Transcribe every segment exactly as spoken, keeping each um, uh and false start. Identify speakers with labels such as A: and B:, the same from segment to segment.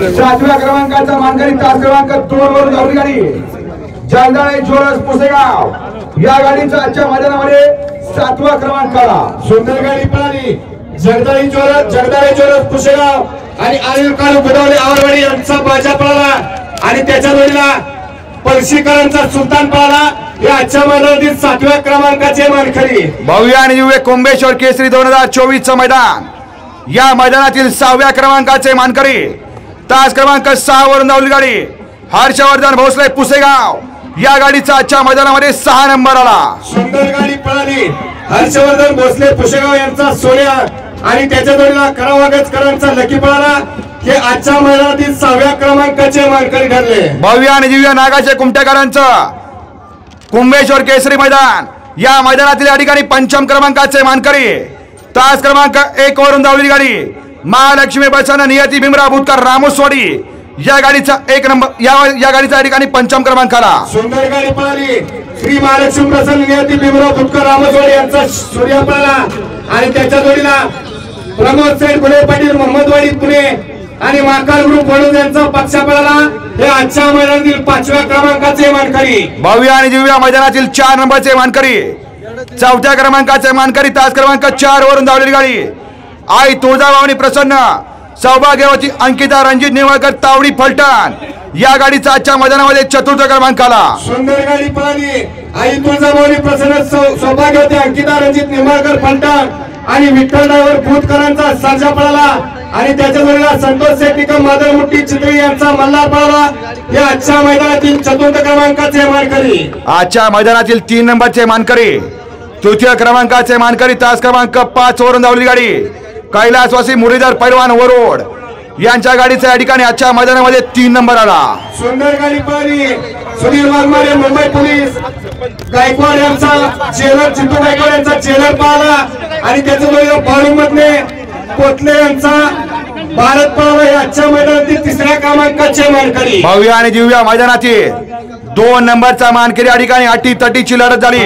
A: सातव्या क्रमांकाचा मानकरी तास क्रमांक दोन वरून धावली गाडी जलदाळे जोरस पुसेगाव या गाडीचा आजच्या मैदानामध्ये सातवा क्रमांक आला।
B: सुंदर गाडी पळाली जगदाळे जोरस जगदाळे जोरस पुसेगाव आणि अनिल कालू बुडवले आवरवाडी यांचा बाजा पळाला आणि त्याच्या जोडीला पळशीकरांचा सुलतान पळाला। या आजच्या मैदानातील सातव्या क्रमांकाचे मानकरी
A: भव्य आणि दिव्य कुंभेश्वर केसरी दोन हजार चोवीस चं मैदान या मैदानातील सहाव्या क्रमांकाचे मानकरी तास क्रमांक सहा वरून धावली गाडी हर्षवर्धन भोसले पुसेगाव या गाडीचा आजच्या मैदानामध्ये सहा नंबर आला।
B: सुंदर गाडी पळाली हर्षवर्धन भोसले पुसेगाव यांचा सोन्या आणि त्याच्या जोडीला करावागजकरांचा लकी पळाला। हे आजच्या मैदानातील सहाव्या क्रमांकाचे मानकरी ठरले।
A: भव्य आणि दिव्य नागाचे कुमटेकरांचं कुंभेश्वर केसरी मैदान या मैदानातील या ठिकाणी पंचम क्रमांकाचे मानकरी तास क्रमांक एक वरून धावली गाडी महालक्ष्मी बसन नियती भीमराव भूतकर रामोसवाडी या गाडीचा एक नंबर या या गाडीचा या ठिकाणी पंचम क्रमांक आला।
B: सुंदर गाडी पळाली श्री महालक्ष्मी बसन नियती भीमराव भूतकर रामोसवाडी यांचा सूर्य पळाला आणि त्याच्या जोडीला प्रमोद सेठ गुले पाटील मोहम्मदवाडी पुणे आणि महाकाल ग्रुप वडूद यांचा पक्ष पळाला। हे आजच्या मैदानातील पाचव्या क्रमांकाचे मानकरी
A: भव्य आणि दिव्य मैदानातील चार नंबरचे मानकरी चौथ्या क्रमांकाचे मानकरी तास क्रमांक चार वरून धावलेली गाडी आई तुळजाभवानी प्रसन्न सौभाग्यवती अंकिता रणजित निवळकर तावडी फलटण या गाडीचा आजच्या मैदानामध्ये चतुर्थ क्रमांक आला।
B: सुंदर गाडी पळाली आई तुळजाभवानी प्रसन्न सौभाग्यवती अंकिता रणजित निवळकर फलटण आणि विठ्ठल ड्रायव्हर भूतकरांचा साजा पळाला आणि त्याच्या जोडीला संतोष सेठ निकम मादरमुट्टी चित्री यांचा मल्हार पळाला। या आजच्या मैदानातील चतुर्थ क्रमांकाचे मानकरी
A: आजच्या मैदानातील तीन नंबरचे मानकरी तृतीय क्रमांकाचे मानकरी तास क्रमांक पाच वरून धावली गाडी कैलासवासी मुरलीधर पैलवान वरोड यांच्या गाडीचा या ठिकाणी आजच्या मैदानामध्ये तीन नंबर आला।
B: सुंदर गाडी पळाली सुनील वाघमारे मुंबई पोलीस गायकवाड यांचा चेलर चिंटू गायकवाड यांचा चेलर पळाला आणि त्याच्या जोडीला बाळू मधले कोतले यांचा भारत पळाला। या आजच्या मैदानातील तिसऱ्या क्रमांकाचे मानकरी
A: भव्य आणि दिव्य मैदानातील दोन नंबरचा मानकरी या ठिकाणी अटी तटीची लढत झाली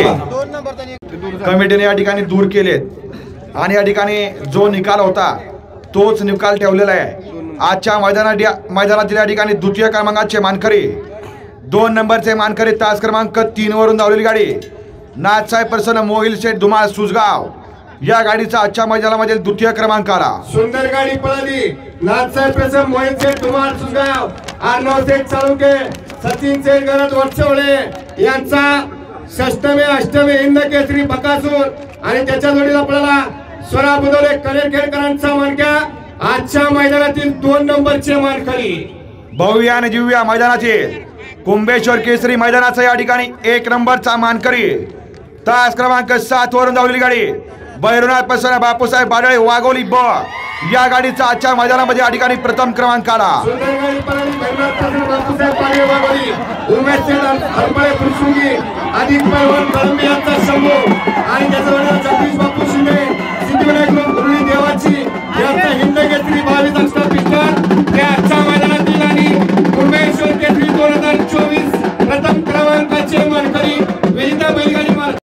A: कमिटीने या ठिकाणी दूर केलेत आणि या ठिकाणी जो निकाल होता तोच निकाल ठेवलेला आहे। आजच्या मैदानात मैदानातील या ठिकाणी द्वितीय क्रमांकाचे मानकरी दोन नंबरचे मानकरी तास क्रमांक तीन वरून धावलेली गाडी नाथसाहेब प्रसन्न मोहिल शेठ धुमाळ सुसगाव या गाडीचा आजच्या मैदानामध्ये द्वितीय क्रमांक आला।
B: सुंदर गाडी पळाली नाथसाहेब प्रसन्न मोहिल शेठ धुमाळ सुसगाव अर्णव शेठ चालुके सचिन शेठ गरज वरचवळे यांचा षष्टमे अष्टमे हिंद केसरी बकासूर आणि त्याच्या जोडीला पळाला स्वरा बुदवले कलेरखेडकरांचा मानक्या आजच्या मैदानातील दोन नंबरचे मानकरी
A: भव्य आणि दिव्य मैदानातील कुंभेश्वर केसरी मैदानाचा या ठिकाणी एक नंबरचा मानकरी तास क्रमांक सात वरून धावलेली गाडी भैरवनाथ प्रसन्न बापूसाहेब बाडळे वाघोली ब या गाडीचा आजच्या मैदानामध्ये या ठिकाणी प्रथम क्रमांक आला।
B: सुंदर गाडी पळाली भैरवनाथ प्रसन्न बापूसाहेब बाडळे वाघोली उमेश शेठ हरपळे फुरसुंगी आदित पैलवान कळंबे यांचा शंभू आणि त्याच्या जोडीला जगदीश बापू शिंदे सिद्धिविनायक गुरुजी देवाची यांचा हिंद केसरी बावीस अक्षर पिस्टन